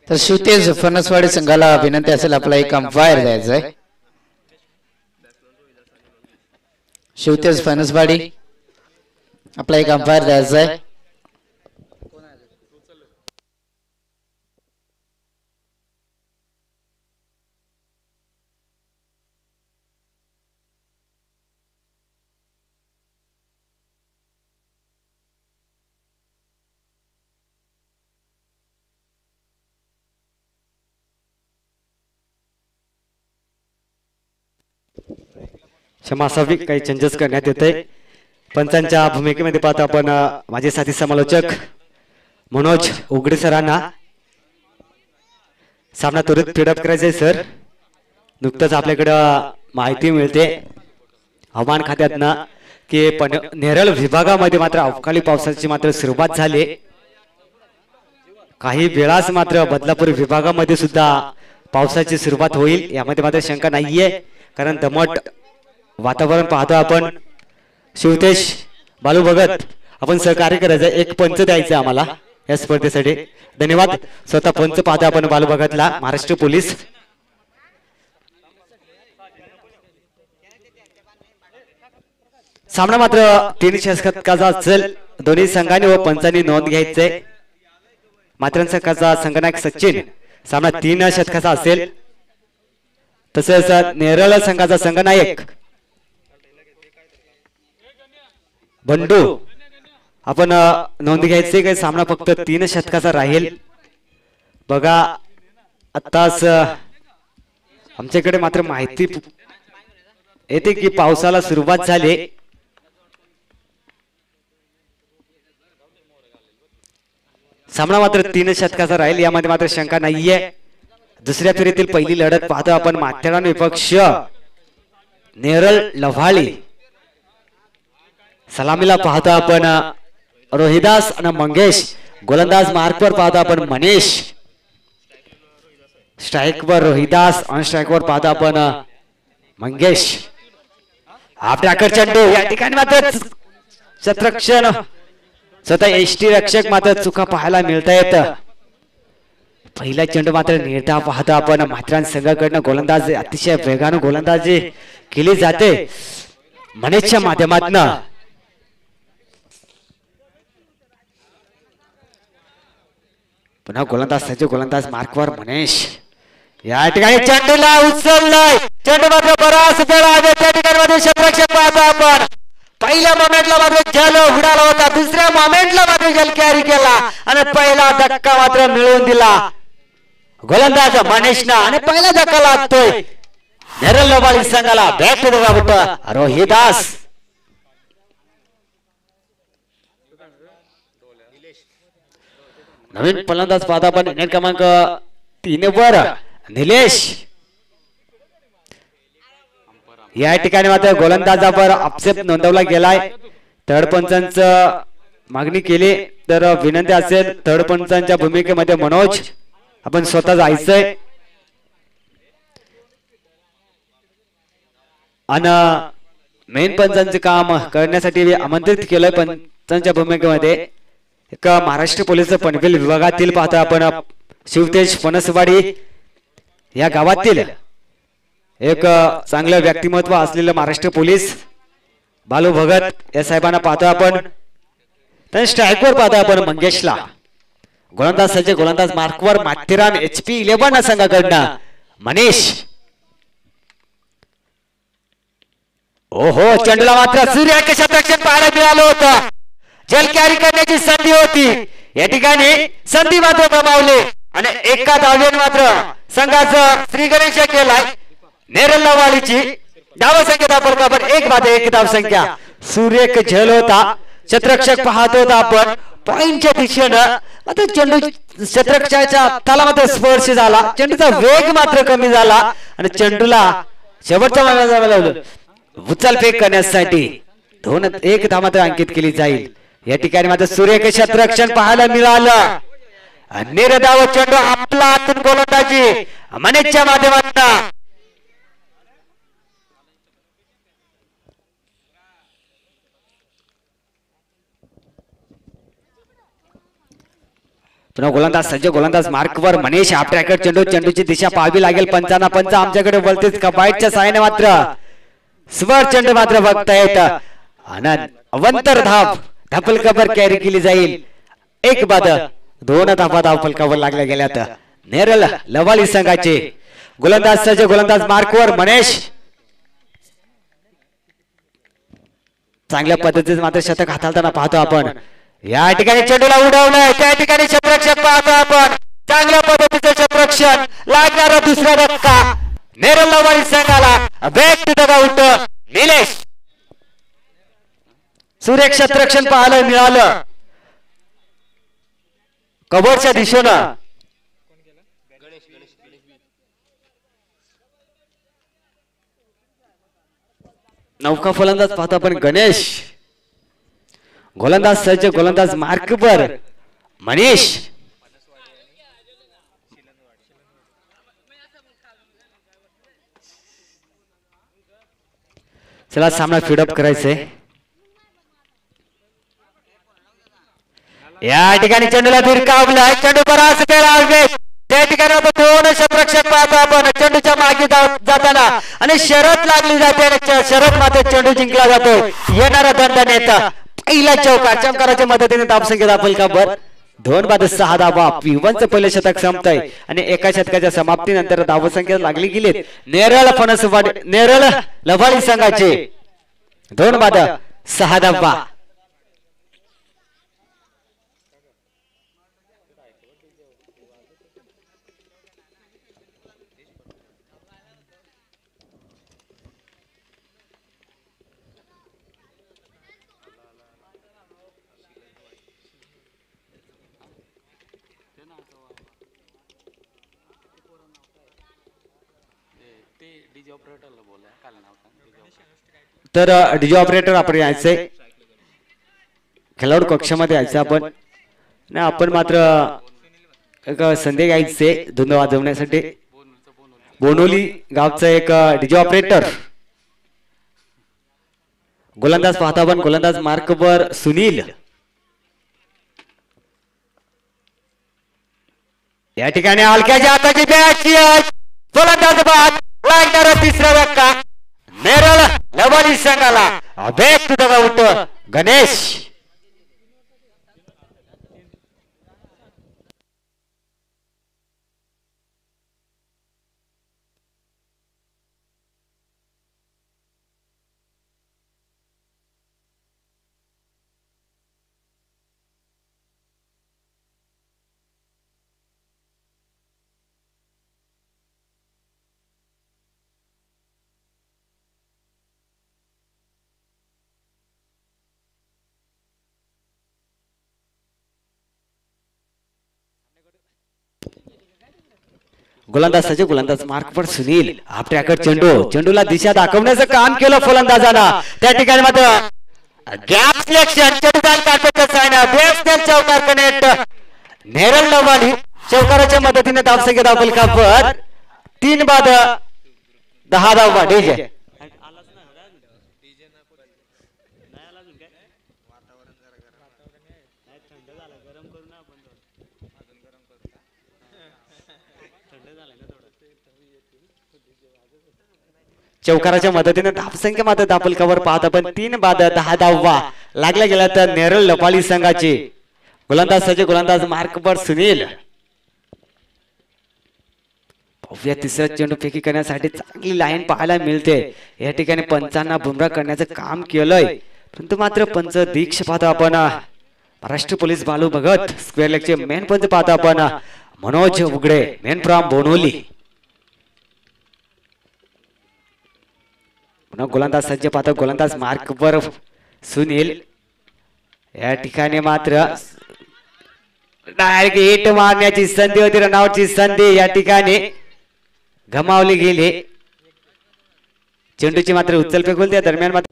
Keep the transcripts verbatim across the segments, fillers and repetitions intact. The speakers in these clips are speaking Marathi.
तर शिवतेज फणसवाडी संघाला विनंती असेल आपला एक अंपायर द्यायचा आहे. शिवतेज फणसवाडी आपला एक अंपायर द्यायचा आहे. समासाविक काही चेंजेस करण्यात येते. पंचांच्या भूमिकेमध्ये पाहतो आपण माझे साथी समालोचक मनोज उगडे सरांना. सामना त्वरित फिडअप करायचा सर. नुकतंच आपल्याकडं माहिती मिळते हवामान खात्यातनं की पण नेरळ विभागामध्ये मात्र अवकाळी पावसाची मात्र सुरुवात झाली. काही वेळाच मात्र बदलापूर विभागामध्ये सुद्धा पावसाची सुरुवात होईल यामध्ये मात्र शंका नाहीये, कारण दमट वातावरण पाहतो आपण. शिवतेज बालू भगत आपण सहकार्य करायचं, एक पंच द्यायचं आम्हाला या स्पर्धेसाठी. धन्यवाद. स्वतः पंच पाहतो आपण बालू भगतला, महाराष्ट्र पोलीस. सामना मात्र तीन षटकाचा असेल. दोन्ही संघांनी व पंचांनी नोंद घ्यायचंय. मात्र संघाचा संघनायक सचिन. सामना तीन षटकाचा असेल. तसेच नेरळ संघाचा संघनायक बंडू. आपण नोंद घ्यायचे काही सामना फक्त तीन षटकाचा राहील. बघा आताच आमच्याकडे मात्र माहिती येते की पावसाला सुरुवात झाली. सामना मात्र तीन षटकाचा राहील यामध्ये मात्र शंका नाहीये. दुसऱ्या फेरीतील पहिली लढत पाहतो आपण माथेरान विपक्ष नेरळ लव्हाळी. सलामीला पाहतो आपण रोहिदास आणि मंगेश. गोलंदाज मार्कवर पाहतो आपण मनीष. स्ट्राईकवर रोहिदास आणि स्ट्राईकवर पाहतो आपण मंगेश. आपल्याकडे चेंडू या ठिकाणी मात्र शतरक्षण स्वतः एसटी रक्षक मात्र चुका पाहायला मिळत आहेत. पहिला चेंडू मात्र निर्धाव पाहतो आपण माथेरान संघाकडनं. गोलंदाज अतिशय वेगानं गोलंदाजी केली जाते मनीषच्या माध्यमातून. पुन्हा गोलंदाज सज्ज. गोलंदाज मार्कवर मनीष. या ठिकाणी चेंडूला उचललाय. चेंडू मात्र बराच वेळ आहे त्या ठिकाणी मध्ये क्षेत्ररक्षक पाहतो आपण. पहिल्या मोमेंटला मात्र जल उडाला होता, दुसऱ्या मोमेंटला मात्र जल कॅरी केला आणि पहिला धक्का मात्र मिळवून दिला गोलंदाज मनीषना. आणि पहिला धक्का लागतोय नेरळ लव्हाळी संघाला. Back to the ground Rohidas. नवीन फलंदाज पाहता आपण नेट क्रमांक तीन वर निलेश. या ठिकाणी मात्र गोलंदाजावर आक्षेप नोंदवला गेलाय. थर्ड पंचांचं मागणी केली तर विनंती असेल थर्ड पंचांच्या भूमिकेमध्ये मनोज आपण स्वतः जायचंय. आणि मेन पंचांचे काम करण्यासाठी आमंत्रित केलंय पंचांच्या भूमिकेमध्ये एक महाराष्ट्र पोलीस पनवेल विभागातील पाहतो आपण शिवतेज फणसवाडी या गावातील एक चांगलं व्यक्तिमत्व असलेलं महाराष्ट्र पोलीस बालू भगत या साहेबांना पाहतो आपण. तर स्ट्राईकवर पाहतो आपण मंगेशला. गोलंदाज सज्ज. गोलंदाज मार्कवर माथेरान एच पी इलेव्हन संघाकडनं मनीष. ओहो चेंडूला मात्र सूर्य क्षेत्ररक्षण पाहायला मिळालं होतं. जल कॅरी करण्याची संधी होती या ठिकाणी. संधी मात्र गमावली आणि एका धावेने मात्र संघाचं श्री गणेश केलाय नेरळ लव्हाळीची. धाव संख्या फलकावर एक बाद एक धाव संख्या. सूर्य झेल होता. क्षेत्ररक्षक पाहत होता आपण पॉइंटच्या दिशेनं. मात्र चेंडू क्षेत्ररक्षकाच्या हाताला मात्र स्पर्श झाला. चेंडूचा वेग मात्र कमी झाला आणि चेंडूला शेवटच्या मार्गाला लावलं उचलफेक करण्यासाठी. दोन एक धाव मात्र अंकित केली जाईल. या ठिकाणी मात्र सूर्य क्षेत्ररक्षण पाहायला मिळालं. निर्धाव चेंडू आपला हातून गोलंदाजी मनीषच्या माध्यमातून. पुन्हा गोलंदाज सज्ज गोलंदाज मार्कवर मनीष हाफ ट्रॅकर चेंडू चेंडूची दिशा पाहावी लागेल पंचांना पंच आमच्याकडे बोलतेच कबाईटच्या साहाय्याने मात्र स्वर चेंडू मात्र बघतायत आनंद अवंतर धाव धापलकावर कॅरी केली जाईल एक बाद दोन धावा धावफलकावर लागल्या गेल्यात नेरळ लवाली संघाचे गोलंदाज सज्ज गोलंदाज मार्कवर मनीष चांगल्या पद्धतीने मात्र शतक हाताळताना पाहतो आपण या ठिकाणी चेंडूला उडवलंय त्या ठिकाणी क्षेत्ररक्षक पाहतो आपण चांगल्या पद्धतीचं क्षेत्ररक्षण लागणारा दुसरा धक्का नेरळ लवाली संघाला back to the out Nilesh सुरेख क्षेत्ररक्षण पाहायला मिळालं कबरच्या दिशेनं नौका फलंदाज पाहतो आपण गणेश गोलंदाज सज्ज गोलंदाज मार्कवर मनीष चला सामना फीडअप करायचंय या ठिकाणी चेंडूला भिरकावला चेंडू बराच वेळ त्या ठिकाणी आता दोन क्षेत्ररक्षक पाहतो आपण चेंडूच्या मागे जाताना आणि शरद लागली जाते आणि शरद मात्र चेंडू जिंकला जातो येणारा दंड नेता पहिला चौकार चमकाराच्या मदतीने धावसंख्या दाखल का बर दोन बाद सहा धावा पिवनचं पहिलं शतक संपतंय आणि एका शतकाच्या समाप्तीनंतर धावसंख्या लागली गेली नेरळ फणसवाडी नेरळ लवाली संघाचे दोन बाद सहा धावा तर डीजे ऑपरेटर आपण यायचंय खेळाडू कक्षामध्ये यायचं आपण ना आपण मात्र एक संधी घ्यायचे धुंद वाजवण्यासाठी बोनोली गावचं एक डीजे ऑपरेटर गोलंदाज पाहता आपण गोलंदाज मार्कवर सुनील या ठिकाणी हलक्याच्या हाताची बॅट गोलंदाज बाद लागणारा तिसरा धक्का नेरळ लवाली संघाला back to the out Ganesh गोलंदाज सज्ज गोलंदाज मार्कवर सुनील हाफ ट्रॅकर चेंडू चेंडूला दिशा दाखवण्याचं काम केलं फलंदाजानं त्या ठिकाणी मात्र गॅप सिलेक्शन चेंडूदान काढण्याचं चौकार कनेक्ट नेरळ लवाली चौकाराच्या मदतीने धावसंख्या दाखल कापत तीन बाद दहा धावा डीजे चौकाराच्या मदतीने धावसंख्या मात्र दाखल कवर पाहत आपण तीन बाद दहा धावा लागल्या गेल्या तर नेरळ लवाली संघाचे गोलंदाज सज्ज गोलंदाज मार्कवर सुनील भव्य तिसऱ्या चेंडू फेकी करण्यासाठी चांगली लाईन पाहायला मिळते या ठिकाणी पंचांना बुमरा करण्याचं काम केलंय परंतु मात्र पंच दीक्ष पाहतो आपण महाराष्ट्र पोलीस बालू भगत स्क्वेअर लेगचे मेन पंच पाहतो आपण मनोज उगडे मेन फ्रॉम बोनोली पुन्हा गोलंदाज सज्ज पाहतो गोलंदाज मार्कवर सुनील या ठिकाणी मात्र डायरेक्ट हिट मारण्याची संधी होती रनआउटची संधी या ठिकाणी गमावली गेली चेंडूची मात्र उचल फेक होईल त्या दरम्यान मात्र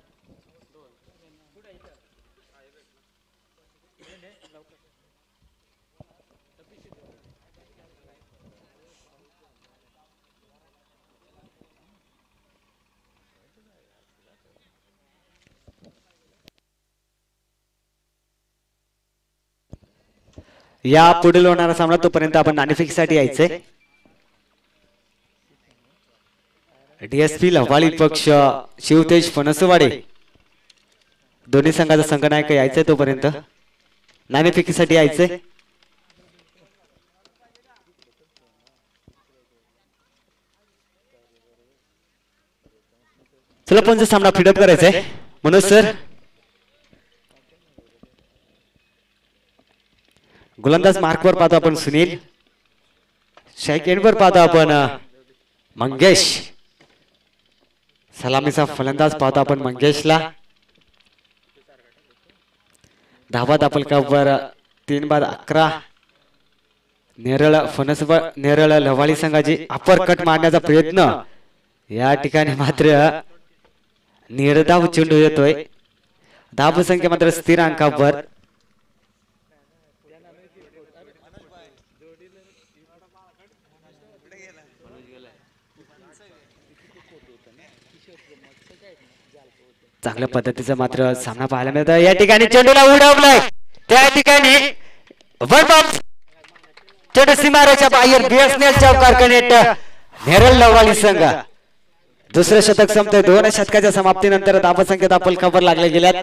या पुढील होणारा सामना तोपर्यंत आपण नाणेफेकीसाठी यायचंय. डीएसपी लव्हाळी पक्ष शिवतेज फणसवाडे दोन्ही संघाचा संघनायक यायचंय तोपर्यंत नाणेफेकीसाठी यायचंय. चला पण सामना फिडअप करायचा आहे मनोज सर. गोलंदाज मार्कवर पाहतो आपण सुनील. सेकंडवर पाहतो आपण मंगेश. सलामीचा फलंदाज पाहतो आपण मंगेशला. धावा दापलकावर तीन बाद अकरा. नेरळ फणसवा नेरळ लवाळी संघाची अपर कट मारण्याचा प्रयत्न या ठिकाणी मात्र निर्धाव चेंडू येतोय. धाव संख्या मात्र स्थिर अंकावर. चांगल्या पद्धतीचा मात्र सामना पाहायला मिळतो. या ठिकाणी चेंडूला उडवलाय. त्या ठिकाणी चेंडू सीमारेच्या बाहेर बीएसएनएल चौकार कनेक्ट नेरळ लवाळी संघ. दुसरे शतक संपते. दोन शतकाच्या समाप्तीनंतर धावसंख्येत अपलकावर लागले गेल्यात.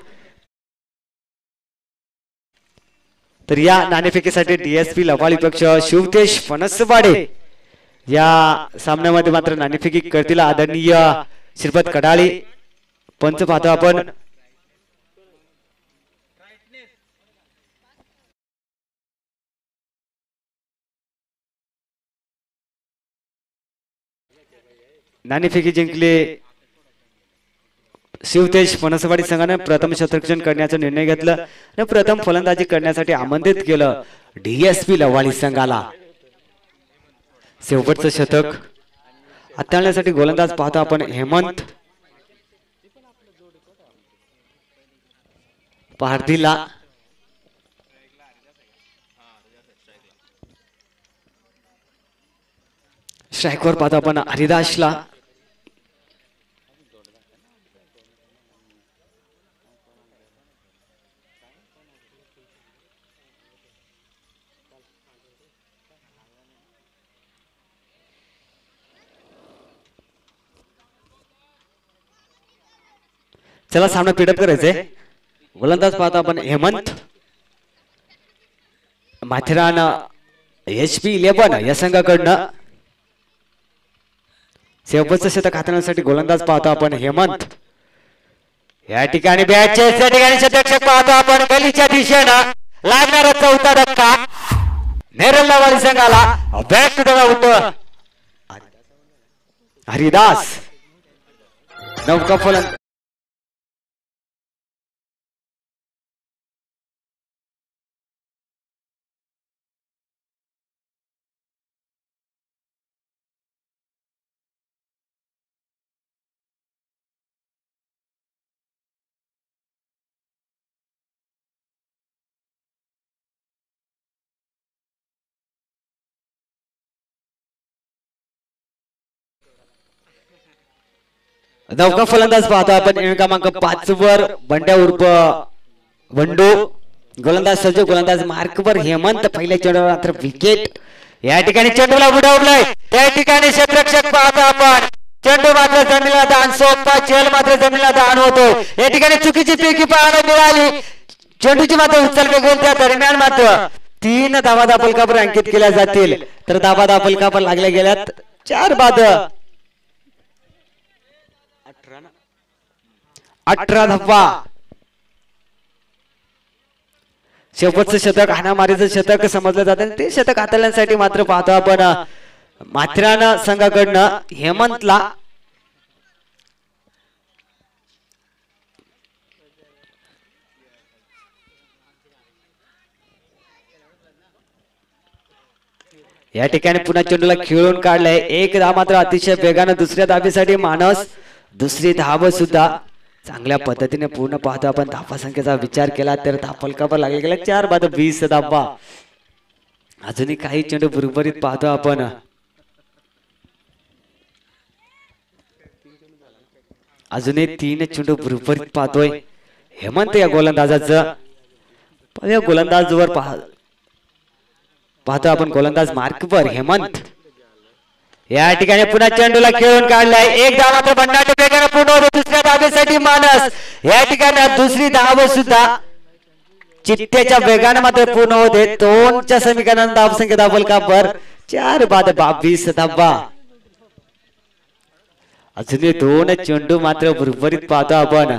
तर या नाणेफेकीसाठी डीएसपी लवाळी पक्ष शिवतेज फणसवाडे या सामन्यामध्ये मात्र नाणेफेकी करतील आदरणीय श्रीपत कडाळी. पंच पाहतो आपण. नाणेफेकी जिंकले शिवतेज फणसवाडी संघाने. प्रथम शतकक्षण करण्याचा निर्णय घेतला आणि प्रथम फलंदाजी करण्यासाठी आमंत्रित केलं डीएसपी लवाळी संघाला. शेवटचं शतक हाताळण्यासाठी गोलंदाज पाहतो आपण हेमंत पारधीला. स्ट्राईकवर पाहतो आपण हरिदासला. चला सामना पिडअप करायचंय. गोलंदाज पाहतो आपण Hemant. Matheran H P eleven या संघाकडनं शेवटचं शतक हाताळण्यासाठी गोलंदाज पाहतो आपण हेमंत. या ठिकाणी बॅटच्या या ठिकाणी शतक पाहतो आपण. गलीच्या दिशेनं लागणारा चौथा धक्का नेरळ लवाळी संघाला. Back to the out Haridas. नौका फलंदाज नौका फलंदाज पाहतो आपण. क्रमांक पाच वर बंड्या उर्फ वंडू. गोलंदाज सज्ज. गोलंदाज मार्कवर हेमंत. पहिल्या चेंडूवर मात्र विकेट. या ठिकाणी चेंडूला उडवलाय. त्या ठिकाणी क्षेत्ररक्षक पाहतो आपण. चेंडू मात्र जमिनीला दान. सोपा चेल मात्र जमिनीला दान होतो. या ठिकाणी चुकीची पैकी पाहायला मिळाली. चेंडूची मात्र उचल फेकून त्या दरम्यान मात्र तीन धावा दापलकावर अंकित केल्या जातील. तर धावा दापलकावर लागल्या गेल्यात चार बाद. अठरा धावा. शेवटचं शतक हाणामारीचं शतक समजलं जातं. ते शतक हाताळण्यासाठी मात्र पाहतो आपण माथेरान संघाकडनं हेमंतला. या ठिकाणी पुन्हा चेंडूला खेळून काढलाय. एक धाव मात्र अतिशय वेगानं दुसऱ्या धावेसाठी मानस. दुसरी धाव सुद्धा चांगल्या पद्धतीने पूर्ण पाहतो आपण. धावा संख्येचा विचार केला तर धापलकावर लागले गेला चार बाद वीस धावा. अजूनही काही चेंडू बरोबरीत पाहतो आपण. अजूनही तीन चेंडू बरोबरीत पाहतोय हेमंत या गोलंदाजाचं. गोलंदाजवर पाह पाहतो आपण गोलंदाज मार्कवर हेमंत या ठिकाणी पुन्हा चेंडूला खेळून काढलाय. एक धाव मात्र भन्नाट वेगाने पूर्ण होते. दुसऱ्या धावेसाठी मानस या ठिकाणी दुसरी धाव सुद्धा चित्त्याच्या वेगाने मात्र पूर्ण होते. दोनच्या समीकरणात धाव संख्या दाबल का बर चार बाद बावीस धावा. अजूनही दोन चेंडू मात्र भरभरीत पाहतो आपण.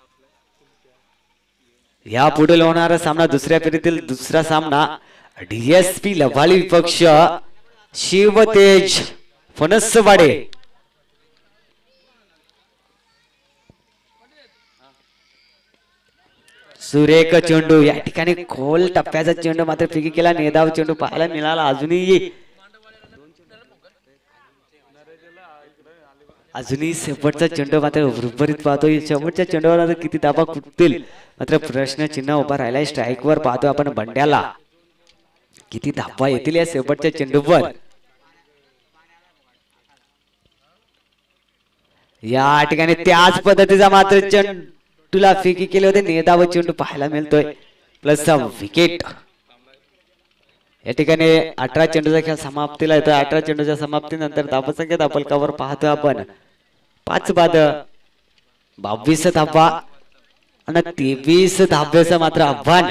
या पुढील होणारा सामना दुसऱ्या फेरीतील दुसरा सामना डीएसपी लवाली विपक्ष शिवतेज फणसवाडे. सुरेख चेंडू या ठिकाणी खोल टप्प्याचा चेंडू मात्र फिकी केला. नेदाव चेंडू पाहायला मिळाला. अजूनही अजूनही शेवटचा चेंडू मात्र भरभरीत पाहतो. शेवटच्या चेंडूवर किती धावा कुठतील मात्र प्रश्न चिन्ह उभा राहिलाय. स्ट्राईकवर पाहतो आपण बंड्याला. किती धावा येतील या शेवटच्या चेंडूवर. या ठिकाणी त्याच पद्धतीचा मात्र चेंडूला फेकी केले होते. नेदाव चेंडू पाहायला मिळतोय प्लस विकेट. या ठिकाणी अठरा चेंडूचा खेळ समाप्तीला येतोय. अठरा चेंडूच्या समाप्तीनंतर धावसंख्या दाबलकावर पाहतोय आपण पाच बाद बावीस धावा आणि तेवीस धाब्याचं मात्र आव्हान.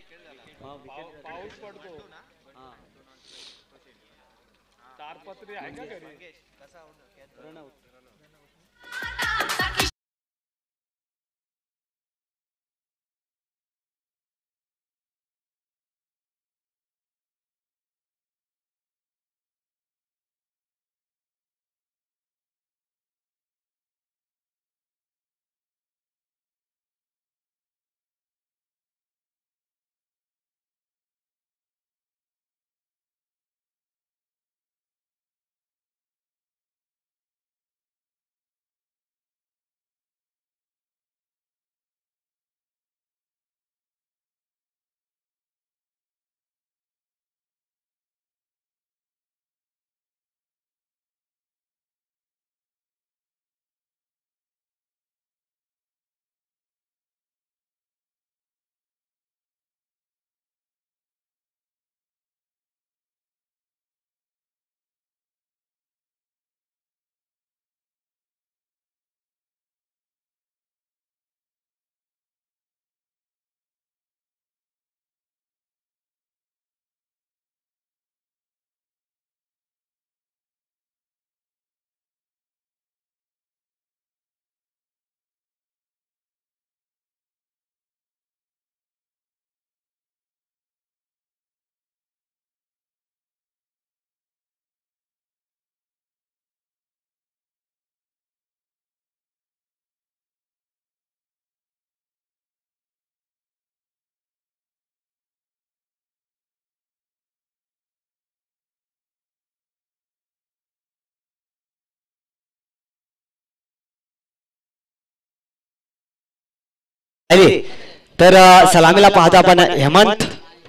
तर सलामीला पाहतो आपण हेमंत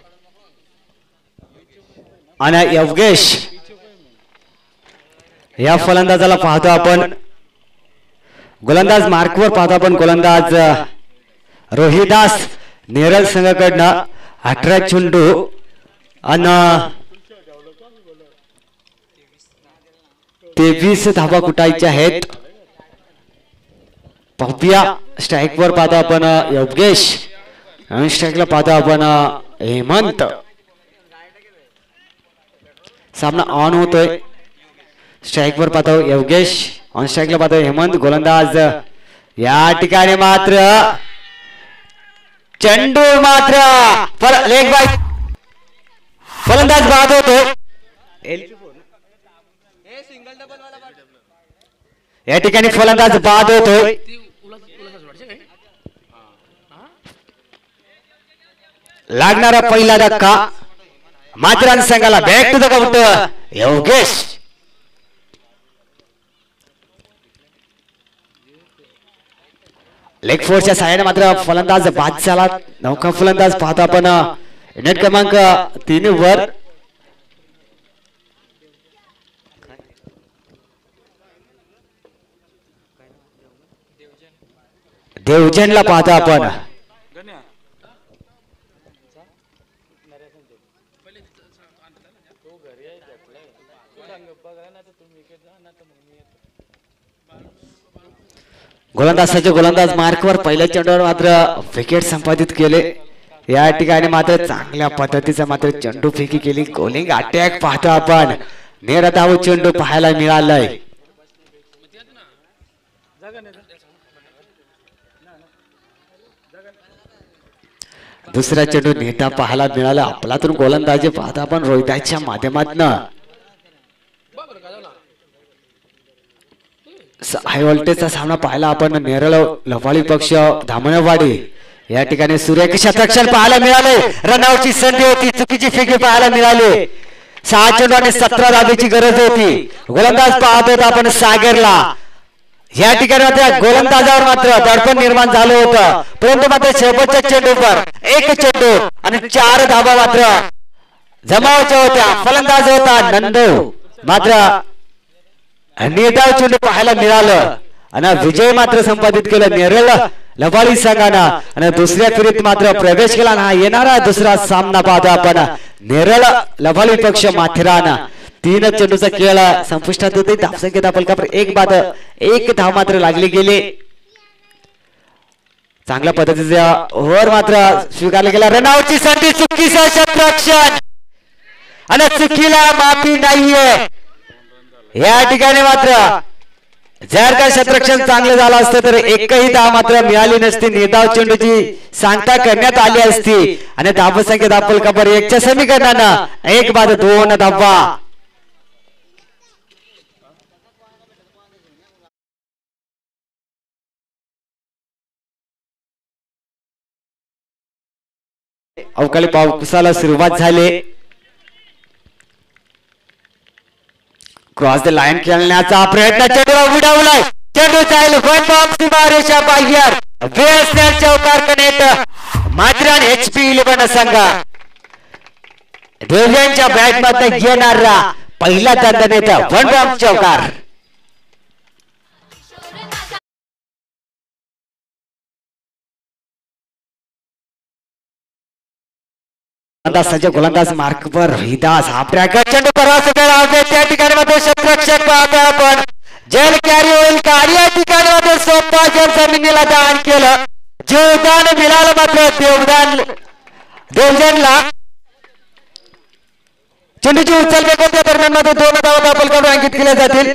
आणि योगेश या फलंदाजाला पाहतो आपण. गोलंदाज मार्कवर पाहतो आपण गोलंदाज रोहिदास नेरल संघाकडनं अठरा चेंडू आणि तेवीस धावा कुटायच्या आहेत. पाहूया स्ट्राईकवर पाहतो आपण योगेश आणि स्ट्राईकला पाहतो आपण हेमंत. सामना ऑन होतोय. स्ट्राईकवर पाहतो योगेश ऑन स्ट्राईकला पाहतो हेमंत. गोलंदाज या ठिकाणी मात्र चेंडू मात्र लेग बाय फलंदाज बाद होतो. या ठिकाणी फलंदाज बाद होतोय. लागणारा पहिला धक्का मात्र संघाला back to the counter Yogesh. Leg फोर्सच्या साहाय्याने मात्र फलंदाज बाद झाला. नौका फलंदाज पाहतो आपण नेट क्रमांक तीन वर देवजनला पाहतो आपण. गोलंदाजाचे गोलंदाज मार्कवर पहिल्या चेंडूवर मात्र विकेट संपादित केले. या ठिकाणी मात्र चांगल्या पद्धतीचा मात्र चेंडू फेकी केली. बॉलिंग अटॅक पाहतो आपण. नेरधाव चेंडू पाहायला मिळालाय. दुसरा चेंडू नेता पाहायला मिळाला. आपलातून गोलंदाजी पाहता आपण रोहिताच्या माध्यमातून हाय व्होल्टेजचा सामना पाहायला आपण. नेरळ लवाळी पक्ष धामणवाडी या ठिकाणी सूर्यक शतरक्षण पाहायला मिळाले. रनआउटची संधी होती. चुकीची फेकी पाहायला मिळाली. सहा चेंडू आणि सतरा धाबेची गरज होती. गोलंदाज पाहत होता आपण सागरला. या ठिकाणी मात्र गोलंदाजावर मात्र दडपण निर्माण झालं होतं. परंतु मात्र शेवटच्या चेंडूवर एक चेंडू आणि चार धाबा मात्र जमावाच्या होत्या. फलंदाज होता नंदू. मात्र निर्धाव चेंडू पाहायला मिळालं आणि विजय मात्र संपादित केलं नेरळ लवाळी संघानं. आणि दुसऱ्या फेरीत मात्र प्रवेश केला. हा येणारा दुसरा सामना पाहतो आपण. नेरळ लवाळी पक्ष माथेरान. तीन चेंडूचा खेळ संपुष्टात होते. धावसंख्येत आपण एक बाद एक धाव मात्र लागली गेले. चांगल्या पद्धतीचा ओव्हर मात्र स्वीकारला गेला. रनआउटची संधी. चुकीचं क्षेत्ररक्षण आणि चुकीला माफी नाहीये. या ठिकाणी मात्र जर का क्षेत्ररक्षण चांगलं झालं असतं तर एकही धाव मात्र मिळाली नसती. निर्धाव चेंडूची सांगता करण्यात आली असती आणि धावसंख्येत आपण कबर एकच्या समीकरणानं एक बाद दोन धावा. अवकाळी पावसाला सुरुवात झाली. क्रॉस द लाईन खेळण्याचा प्रयत्न. चेंडू उडवलाय. चेंडू जाईल वन बॉम्ब सीमारेषा बाहेर. वेस्टर्न चौकार connect Matheran H P eleven संघ. देवयांच्या बॅट मध्ये येणारा पहिला दंडनेता वन बॉम्ब चौकार. गोलंदाज गोलंदाज मार्कवर रोहिदास. हा ब्रॅकेट चेंडू परवास आहे. त्या ठिकाणी मध्ये क्षेत्ररक्षक पाहतो आपण. जेल कॅरी होईल का या ठिकाणी मध्ये सोपा जर जमिनीला दान केलं. जीवदान मिळालं मात्र देवदान देवजनला. चेंडूची उचल बेकोच्या दरम्यान मध्ये दोन धावा आपल्याकडे अंकित केल्या जातील.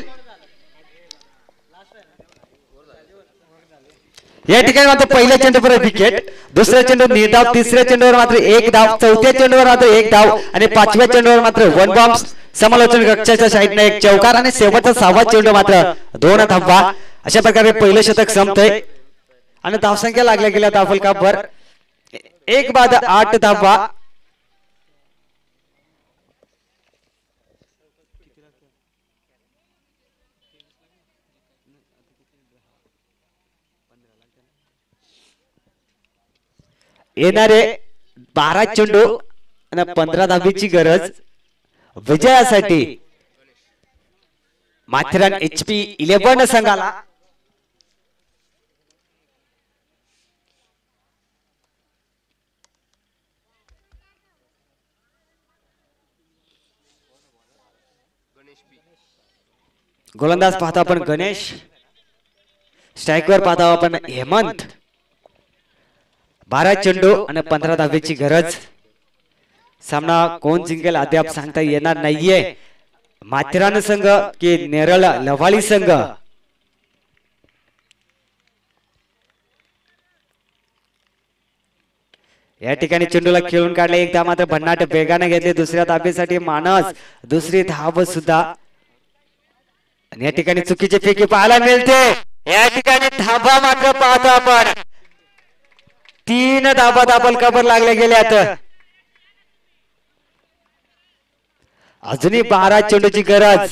या ठिकाणी मात्र पहिल्या चेंडूवर विकेट. दुसऱ्या चेंडू निर्धाव. तिसऱ्या चेंडूवर मात्र एक धाव. चौथ्या चेंडूवर मात्र एक धाव आणि पाचव्या चेंडूवर मात्र वन बॉम्ब समालोचन कक्षाच्या साईडने एक चौकार आणि शेवटचा सहावा चेंडू मात्र दोन धावा. अशा प्रकारे पहिलं शतक संपतंय आणि धावसंख्या लागल्या गेल्या धावफलकावर एक बाद आठ धावा. येणारे बारा चेंडू आणि पंधरा धाबीची गरज विजयासाठी माथेरान एच पी इलेव्हन संघाला. गोलंदाज पाहतो आपण गणेश. स्ट्राईकवर पाहतो आपण हेमंत. बारा चेंडू आणि पंधरा धाबेची गरज. सामना कोण जिंकेल अद्याप सांगता येणार नाहीये. माथेरान संघ की नेरळ लवाळी संघ. या ठिकाणी चेंडूला खेळून काढले. एकदा मात्र भन्नाट वेगाने घेतले. दुसऱ्या धाबेसाठी मानस. दुसरी धाव सुद्धा. आणि या ठिकाणी चुकीची फेकी पाहायला मिळते. या ठिकाणी धाबा मात्र पाहतो आपण. तीन धाबा दाबल कबर लागले गेल्यात. अजूनही बारा चेंडूची गरज.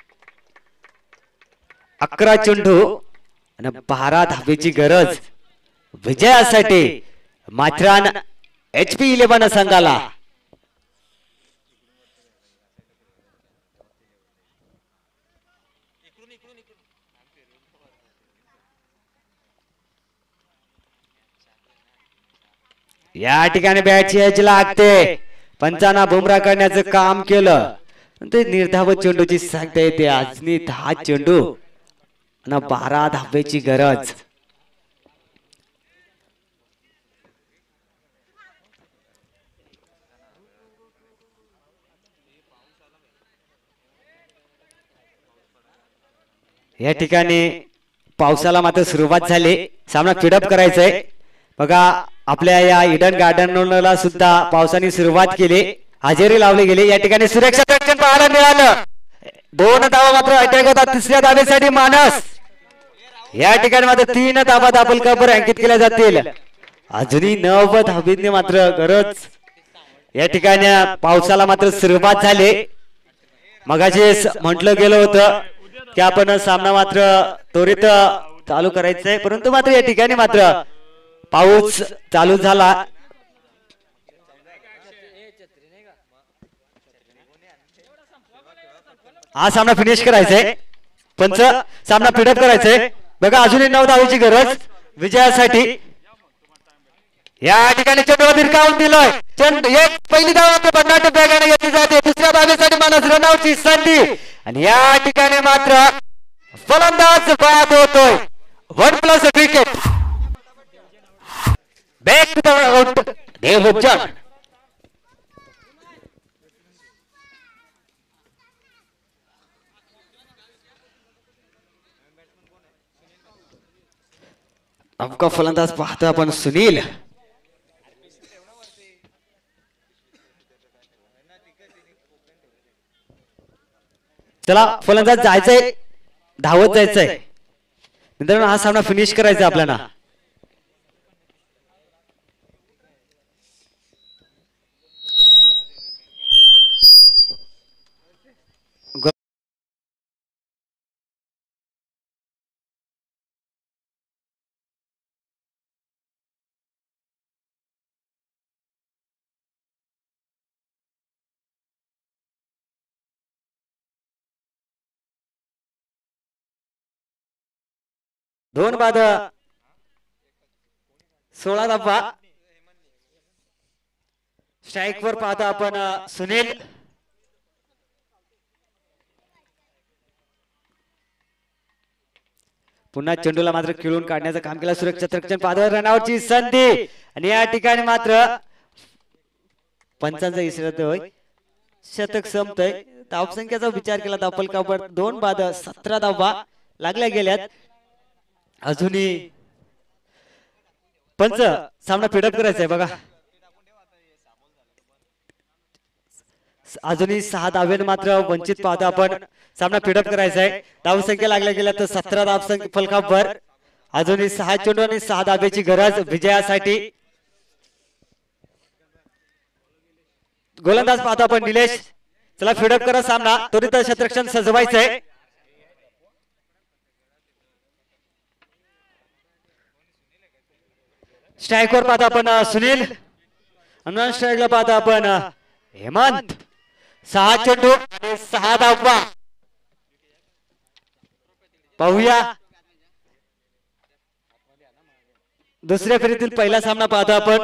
अकरा चेंडू आणि बारा धाबेची गरज विजयासाठी माथेरान एच पी इलेव्हन संघाला. या ठिकाणी बॅटची एज लागते. पंचांना बुमरा करण्याचं काम केलं. ते निर्धाव चेंडूची सांगता येते आजनी दहा चेंडू आणि बारा धाब्याची गरज. या ठिकाणी पावसाला मात्र सुरुवात झाली. सामना फिडअप करायचंय. बघा आपल्या या इडन गार्डनला सुद्धा पावसाने सुरुवात केली. हजेरी लावली गेली. या ठिकाणी सुरक्षा रक्षण पाहायला मिळालं. दोन धावा मात्र अटॅक होता तिसऱ्या धावेसाठी मानस. या ठिकाणी मात्र तीन धावा दाबलकावर अंकित केल्या जातील. अजूनही नऊ धाबीने मात्र गरज. या ठिकाणी पावसाला मात्र सुरुवात झाली. मगाशी म्हटलं गेलं होतं की आपण सामना मात्र त्वरित चालू करायचंय परंतु मात्र या ठिकाणी मात्र पाऊस चालू झाला. हा सामना फिनिश करायचंय. पंच सामना फिडअप करायचंय. बघा अजूनही नऊ धावेची गरज विजयासाठी. या ठिकाणी चेंडूला भिरकावून दिलंय. चेंडू एक पहिली धाव मात्र बदनाट वेगाने घेतली जाते. दुसऱ्या धावेसाठी मानस रनआउटची संधी आणि या ठिकाणी मात्र फलंदाज बाद होतोय. One plus wicket. Back to the out Devchand. आपका फलंदाज पाहतो आपण सुनील. चला फलंदाज जायचंय. धावत जायचंय. मित्रांनो हा सामना फिनिश करायचा आपल्याला. दोन बाद सोळा धावा. स्ट्राईक वर पाहता आपण सुनील. पुन्हा चेंडूला मात्र खिळून काढण्याचं काम केलं. सुरक्षा रक्षण पाहता रनआउटची संधी आणि या ठिकाणी मात्र पंचांचा इशारा होय. शतक संपतय. धावसंख्येचा विचार केला तर फलकावर दोन बाद सतरा धावा लागल्या गेल्यात. अजूनही पंच सामना फिडअप करायचा आहे. बघा अजूनही सहा धावेने मात्र वंचित पाहतो आपण. सामना फिडअप करायचा आहे. धावसंख्या लागल्या गेल्या तर सतरा धावसंख्या फलकावर. अजूनही सहा चेंडू आणि सहा धाब्याची गरज विजयासाठी. गोलंदाज पाहतो आपण निलेश. चला फिडअप करा सामना. त्वरित क्षेत्ररक्षण सजवायचंय. स्ट्राईकवर पाहता आपण सुनील. नॉन स्ट्राईकला पाहता आपण हेमंत. सहा चेंडू आणि सहा धावा. पाहूया दुसऱ्या फेरीतील पहिला सामना पाहतो आपण.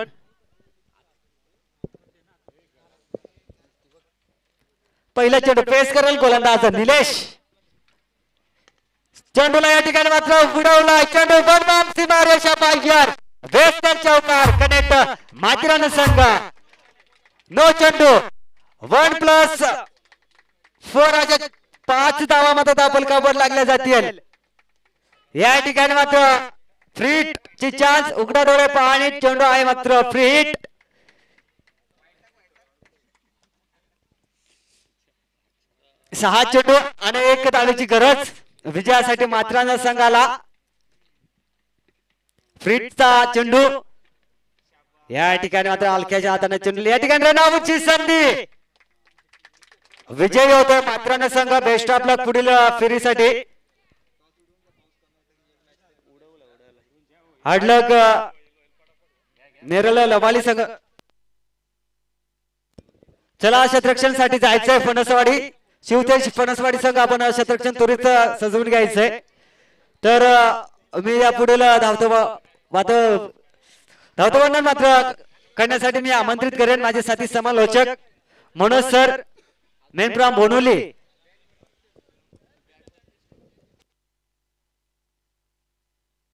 पहिला चेंडू पेस करेल गोलंदाज निलेश. चेंडूला या ठिकाणी मात्र उडवला. चेंडू बनबाम सीमारेषा बाहेर. वेस्टर्न चौकार कनेक्ट माथेरान संघ. नो चेंडू. वन प्लस फोर अशा पाच धावा मात्र दाबलकावर लागल्या जातील. या ठिकाणी मात्र फ्री हिट ची चान्स. उघडा डोळे पाहणे. चेंडू आहे मात्र फ्री हिट. सहा चेंडू आणि एक धावेची गरज विजयासाठी माथेरान संघाला. फ्रीटचा चेंडू. या ठिकाणी मात्र हलक्याच्या हाताने चेंडू. या ठिकाणी रनआउटची संधी. विजयी होतोय माथेरान संघ. बेस्ट ऑफ लक पुढील फेरीसाठी. हडलक नेरळ लवाली संघ. चला क्षेत्ररक्षणसाठी जायचंय फणसवाडी. शिवतेज फणसवाडी संघ आपण क्षेत्ररक्षण त्वरित सजवून घ्यायचंय. तर मी या पुढील धावतो धावतो वर्णन मात्र करण्यासाठी मी आमंत्रित करेन माझे साथी समालोचक मनोज सर मेन फ्रॉम बोनोली